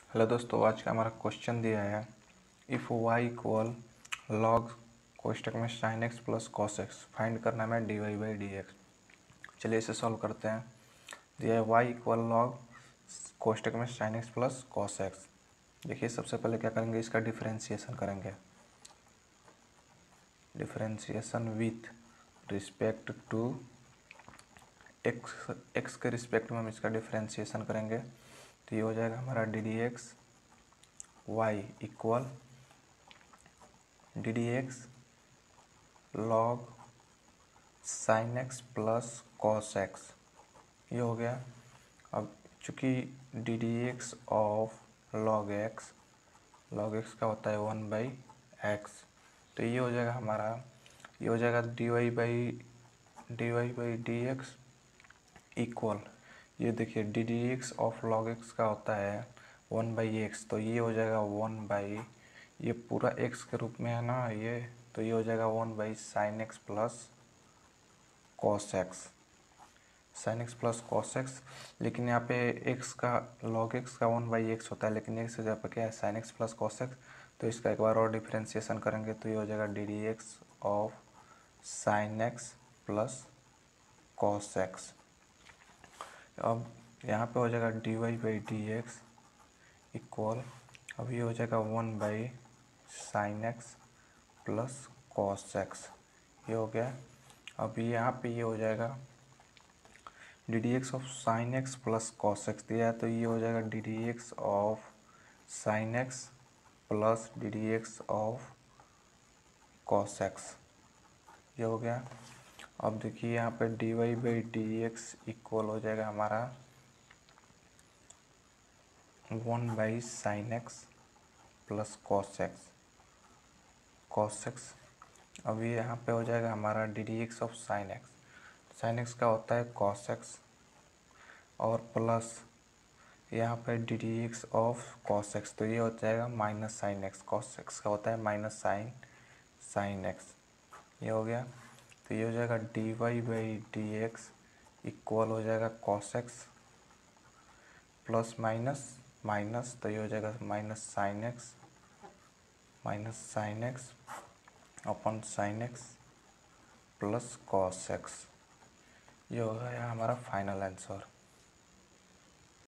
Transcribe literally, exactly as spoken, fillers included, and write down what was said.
Hello दोस्तों, आज का हमारा क्वेश्चन दिया है इफ़ वाई इक्वल लॉग कोष्टक में sine x plus cos x find करना है d y by d x. चलिए इसे सॉल्व करते हैं। दिया है वाई इक्वल लॉग कोष्टक में sine x plus cos x. देखिए सबसे पहले क्या करेंगे, इसका डिफरेंशिएशन करेंगे। Differentiation with respect to x x के रिस्पेक्ट में हम इसका डिफरेंशिएशन करेंगे तो ये हो जाएगा हमारा d d x y equal d d x log sine x plus cos x. ये हो गया। अब चूँकि d d x of log x log x का होता है वन बाई एक्स, तो ये हो जाएगा हमारा, ये हो जाएगा d y by d y by d x equal, ये देखिए d d x of log x का होता है वन बाई एक्स, तो ये हो जाएगा वन बाई, ये पूरा एक्स के रूप में है ना ये, तो ये हो जाएगा one by sine x plus cos x. Sine x plus cos x, लेकिन यहाँ पे एक्स का लॉग एक्स का वन बाई एक्स होता है, लेकिन एक्स की जगह पर क्या है sine x plus cos x, तो इसका एक बार और डिफरेंशिएशन करेंगे तो ये हो जाएगा d d x of sine x plus cos x. अब यहाँ पे हो जाएगा d y by d x equal, अब ये हो जाएगा one by sine x plus cos x. ये हो गया। अब यहाँ पे ये हो जाएगा d d x of sine x plus cos x दिया है, तो ये हो जाएगा d d x of sine x plus d d x of cos x. ये हो गया। अब देखिए यहाँ पे d y by d x equal हो जाएगा हमारा one by sine x plus cos x cos x. अब ये यहाँ पे हो जाएगा हमारा d d x of sine x, sine x का होता है कॉस एक्स, और प्लस यहाँ पे d d x of cos x, तो ये हो जाएगा minus sine x, cos x का होता है माइनस साइन साइन एक्स। ये हो गया। तो ये हो जाएगा d y by d x equal हो जाएगा cos x plus minus minus, तो ये हो जाएगा minus sine x minus sine x अपन sine x plus cos x. ये हो गया हमारा फाइनल आंसर।